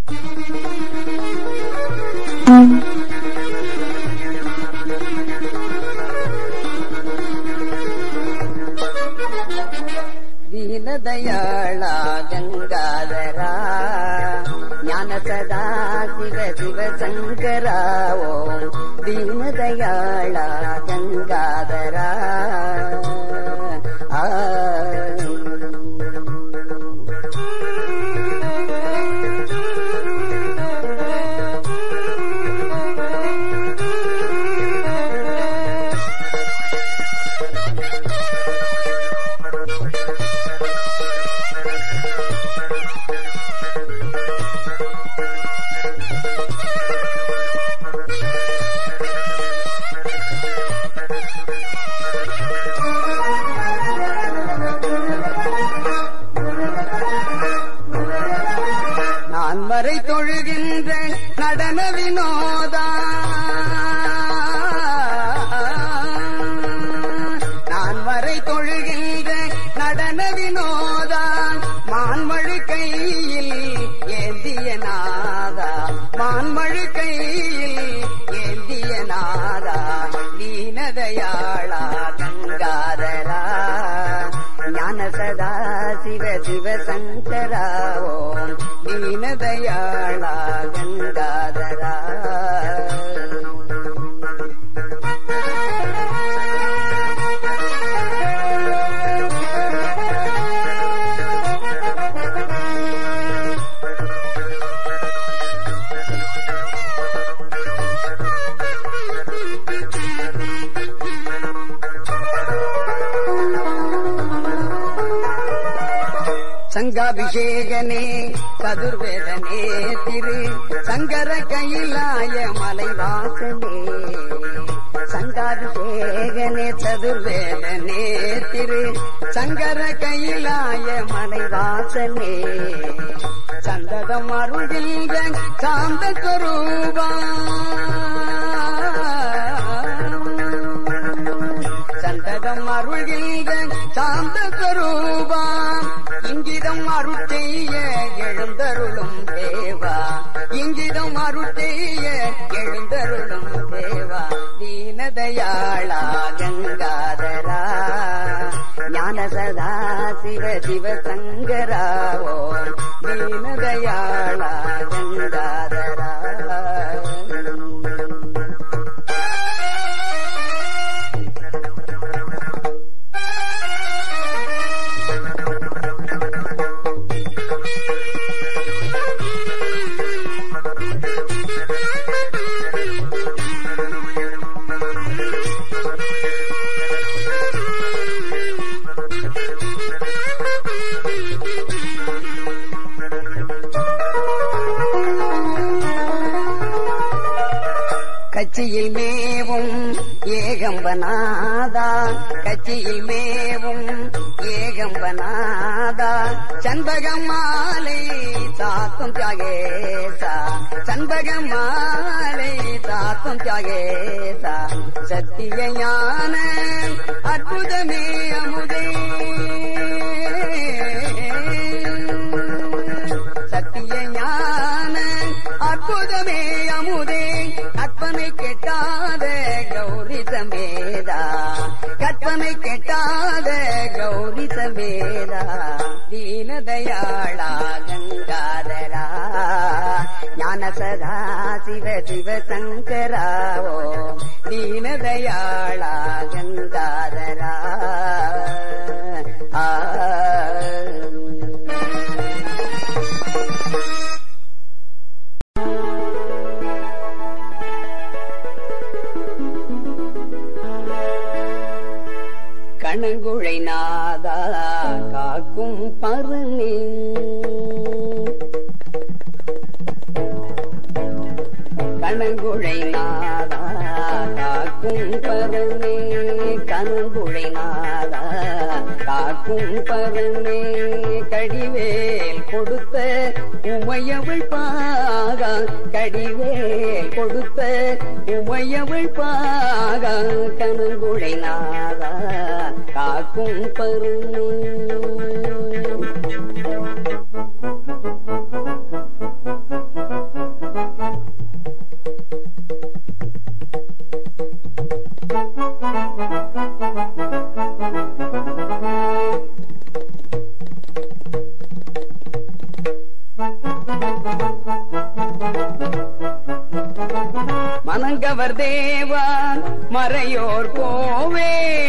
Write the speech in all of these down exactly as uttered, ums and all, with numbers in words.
ದೀನದಯಾಳ ಗಂಗಾಧರ ಜ್ಞಾನ ಸದಾ ಶಿವ ಶಿವ ಶಂಕರ ಓಂ ದೀನದಯಾಳ ಗಂಗಾಧರ ಆ நான்மறை தொழுகின்ற நடன வினோதா நான்மறை தொழுகின்ற நடன வினோதா மான்மழு கையில் ஏந்திய நாதா மான்மழு கையில் ஏந்திய நாதா தீனதயாளா கங்காதரா ஞான சதா சிவ சிவ சங்கரா ஓம் தீனதயாளா கங்காதரா சங்காபிஷேகனே சதுர்வேதனே திரு சங்கர கையிலாய மலைவாசனே சங்காபிஷேகனே சதுர்வேதனே திரு சங்கர கையிலாய மலைவாசனே சந்ததம் அருள்கின்ற சாந்த ஸ்வரூபா சந்ததம் அருள்கின்ற சாந்த ஸ்வரூபா இங்கிதம் அருட்டைய எழுந்தருளும் தேவா இங்கிதம் அருட்டைய எழுந்தருளும் தேவா தீனதயாளா கங்காதரா ஞான சதா சிவ சிவ சங்கரா ஓம் தீனதயாளா கங்காதரா கச்சியில் மேவும் ஏகம்பநாதா கச்சியில் மேவும் ஏகம்பநாதா சண்பகம் மாலை சாத்தும் தியாகேசா சண்பகம் மாலை சாத்தும் தியாகேசா சத்திய ஞான அற்புதமே அமுதே சத்திய ஞான அற்புதமே அமுதே கற்பனை கெட்டாத கௌரி சமேதா கற்பனை கெட்டாத கௌரி சமேதா தீனதயாளா கங்காதரா ஞான சதா சிவ சிவ சங்கரா ஓம் தீனதயாளா கங்காதரா ஆ கணங்குழை நாதா காக்கும் பரணி கணங்குழை நாதா காக்கும் பரணி கணங்குழை நாதா காக்கும் பரணி கடிவேல் கொடுத்த உமையவள் பாகா கடிவேல் கொடுத்த உமையவள் பாகா கணங்குழை நாதா காக்கும் பரணி மறையோர் கோவே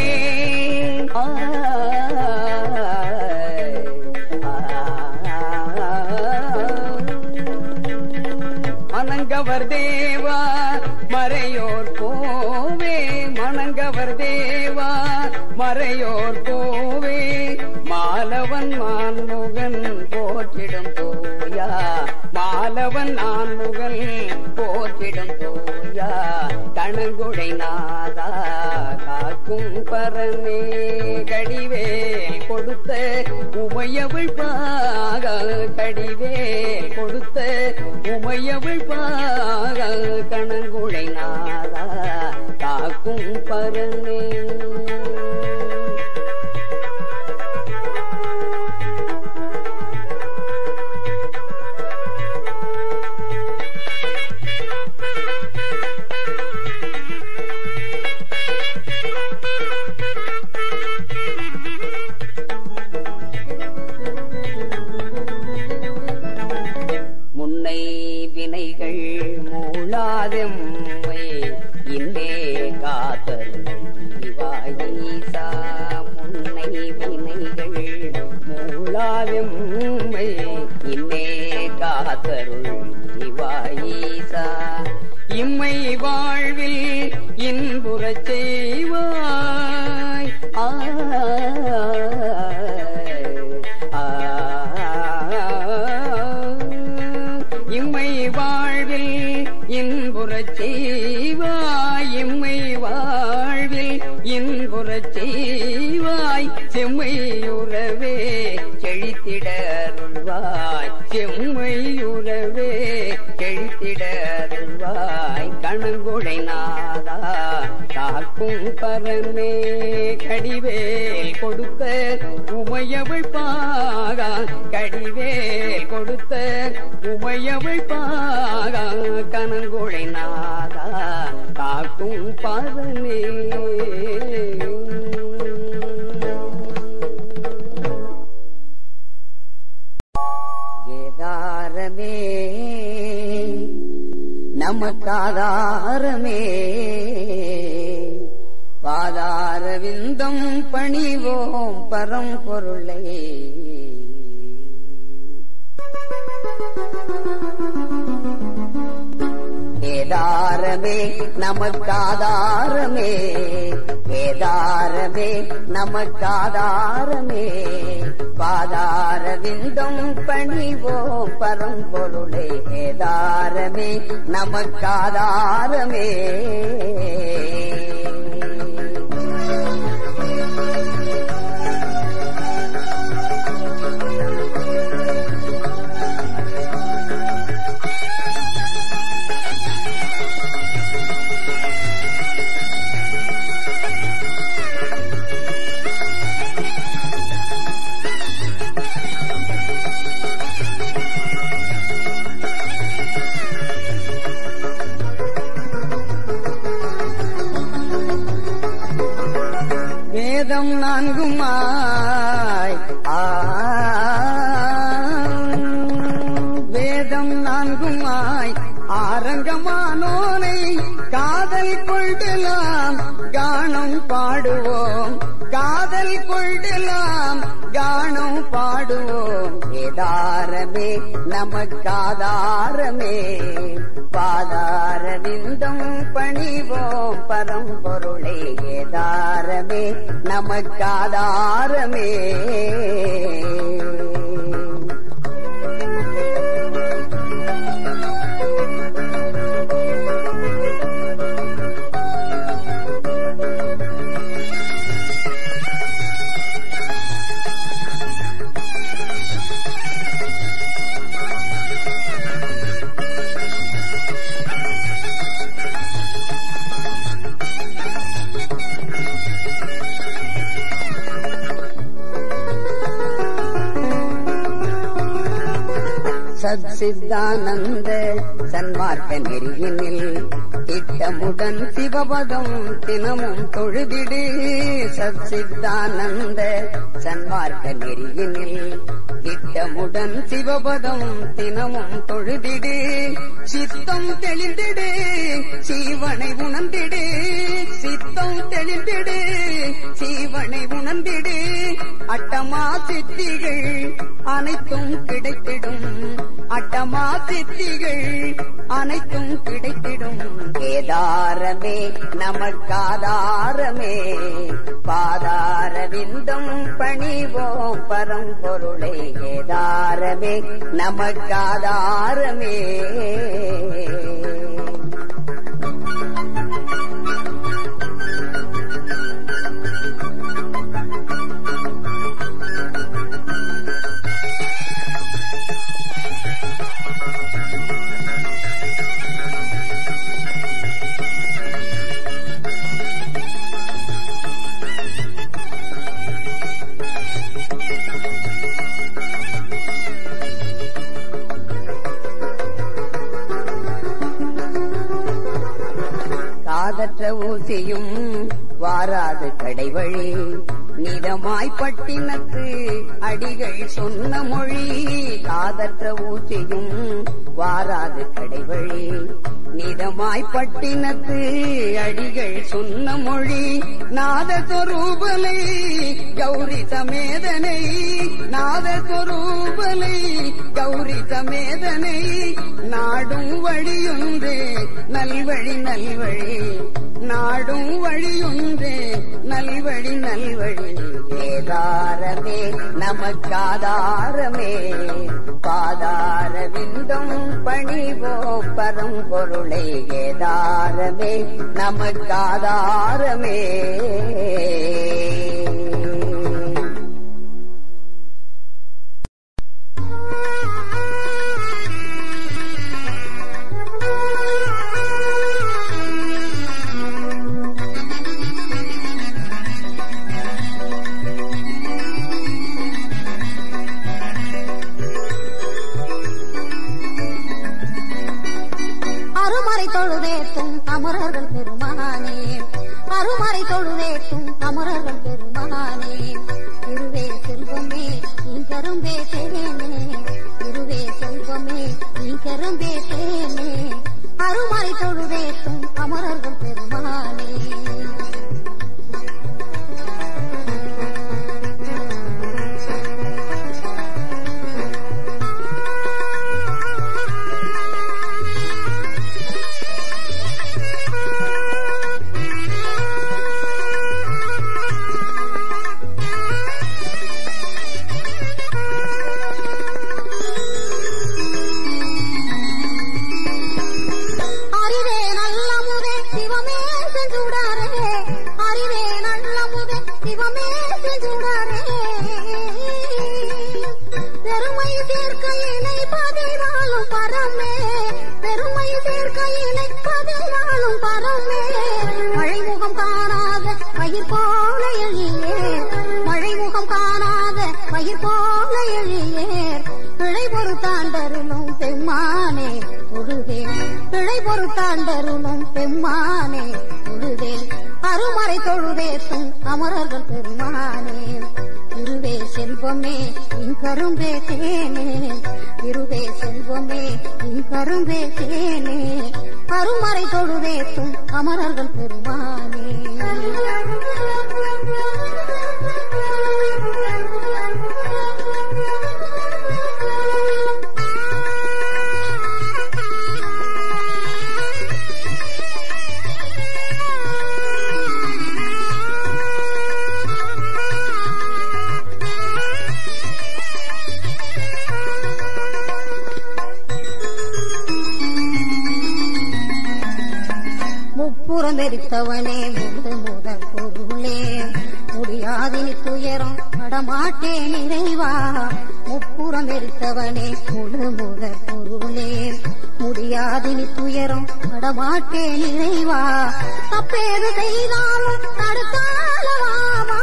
மணங்கவர் தேவா மறையோர் கோவே மணங்கவர் தேவா மறையோர் கோவே மாலவன் மான்முகன் போற்றிடும் தூயா மாலவன் ஆன்முகன் போற்றிடும் தூயா கணங்குடை நாதா காக்கும் பரமே கடிவேல் கொடுத்த உமையவள் பாக கடிவேல் கொடுத்த உமையவள் பாக கணங்குடை நாதா காக்கும் பரமே முன்னை வினைகள் மூளாதெம்மை இன்னே காத்தருள்வாயீசா முன்னை வினைகள் மூளாதெம்மை இன்னே காத்தருள்வாயீசா இம்மை வாழ்வில் இன்புறச் செய்வாய் ஆ இம்மை வாழ்வில் இன்புறச் செய்வாய் இம்மை வாழ்வில் இன்புறச் செய்வாய் செம்மையுறவே செழித்திடருள்வாய் செம்மையுறவே செழித்திடருள்வாய் கணங்குடை நாதா காக்கும் பரமே கடிவேல் கொடுத்த உமையவள் பாகா கடிவேல் கொடுத்த உமையவள் பாகா கணங்குடை நாதா காக்கும் பரமே வேதாரமே நமக்காதாரமே பாதாரவிந்தம் பணிவோம் பரம்பொருளை கேதாரமே நமக்காதாரமே கேதாரமே நமக்காதாரமே பாதாரவிந்தம் பணிவோம் பரம்பொருளை கேதாரமே நமக்காதாரமே வேதம் நான்குமாய் ஆ வேதம் நான்குமாய் ஆரங்கமானோனை காதல் கொள்ளலாம் கானம் பாடுவோம் காதல் கொள்ளலாம் கானம் பாடுவோம் கேதாரமே நமக்காதாரமே பாதாரவிந்தம் பணிவோம் பரம்பொருளை கேதாரமே நமக்காதாரமே சச்சிதானந்த சன்மார்க்க நெறியினில் திட்டமுடன் சிவபதம் தினமும் தொழுதிடு சச்சிதானந்த சன்மார்க்க நெறியினில் திட்டமுடன் சிவபதம் தினமும் தொழுதிடு சித்தம் தெளிந்திடு சீவனை உணர்ந்திடு சித்த சித்தம் தெளிந்திடு சீவனை உணர்ந்திடு அட்டமா சித்திகள் அனைத்தும் கிடைத்திடும் அட்டமா சித்திகள் அனைத்தும் கிடைத்திடும் கேதாரமே நமக்காதாரமே பாதார விந்தம் பணிவோம் பரம்பொருளை கேதாரமே நமக்காதாரமே காதற்ற ஊசியும் வாராது கடைவழி நிதமாய் பட்டினத்து அடிகள் சொன்ன மொழி காதற்ற ஊசியும் வாராது கடைவழி நிதமாய் பட்டினத்து அடிகள் சொன்ன மொழி நாதஸ்வரூபனை கௌரி சமேதனை நாதஸ்வரூபனை கௌரி சமேதனை நாடும் வழியுண்டு நல்வழி நல்வழி நாடும் வழியுண்டு நல்வழி நல்வழி கேதாரமே நமக்காதாரமே பாதார விந்தம் பணிவோம் பரம்பொருளை கேதாரமே நமக்காதாரமே அமரர்கள் பெருமானே அருமறை தொழுதேற்றும் அமரர்கள் பெருமானே திருவே செல்வமே நீ கரும்பே தேனே திருவே செல்வமே நீ கரும்பே தேனே அருமறை தொழுதேற்றும் அமரர்கள் பெருமானே தாண்டருளும் பெம்மானே முழுவேல் அருமறை தொழுதேற்றும் அமரர்கள் பெருமானே திருவே செல்வமே இன் கரும்பே தேனே திருவே செல்வமே இன் கரும்பே தேனே அருமறை தொழுதேற்றும் அமரர்கள் பெருமானே புறமெரித்தவனே முழு முதல் பொருளே முடியாதினி துயரம் படமாட்டேன் நிறைவா முப்புறம் எரித்தவனே முழு முதல் பொருளே முடியாதினி துயரம் படமாட்டேன் நிறைவா தப்பேது செய்தாலும் தடுத்தாலவாமா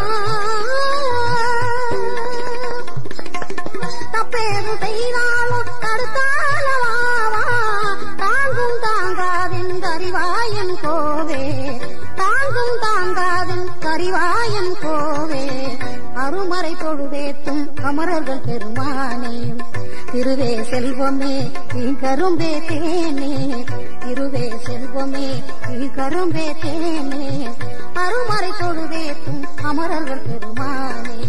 தப்பேது செய்தாலும் தடுத்தாலவாமா தாங்கும் தாங்காதின் கரிவாயன் கோவே தாங்கும் தாங்காதின் கரிவாயன் கோவே அருமறை தொழுதேற்றும் அமரர்கள் பெருமானே திருவே செல்வமே கரும்பே தேனே, திருவே செல்வமே கரும்பே தேனே, அருமறை தொழுதேத்தும் அமரர்கள் பெருமானே.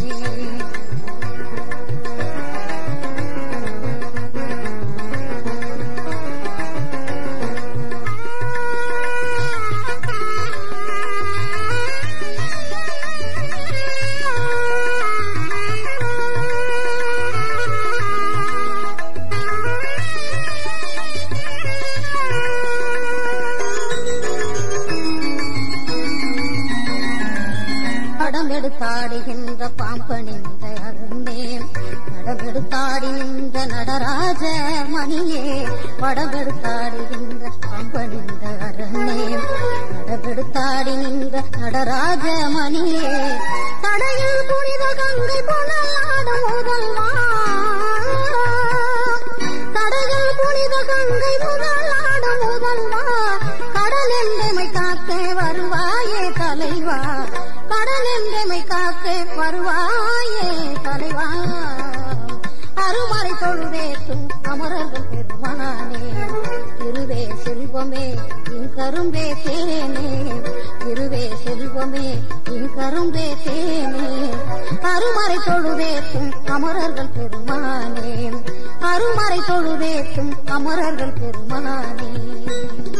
நடமெடுத்தாடுகின்ற பாம்பணிந்த அருந்தே, நடமெடுத்தாடி நின்ற நடராஜ மணியே, வடமெடுத்தாடுகின்ற பாம்பணிந்த அருந்தே, நடமெடுத்தாடி நின்ற நடராஜ மணியே, தடையில் புனித கங்கை புனலாடும் முதல்வா, தடையில் புனித கங்கை முதலாடும் முதல்வா, கடல் என்றமை காக்க வருவாயே தலைவா, கடல் என்றமை காக்க வருவாயே தலைவா, அருமறை தொழுதேத்தும் அமரர்கள் பெருமானே. திருவே செல்வமே கரும்பே தேனே, திருவே செல்வமே கரும்பே தேனே, அருமறை தொழுதேத்தும் அமரர்கள் பெருமானே, அருமறை தொழுதேத்தும் அமரர்கள் பெருமானே.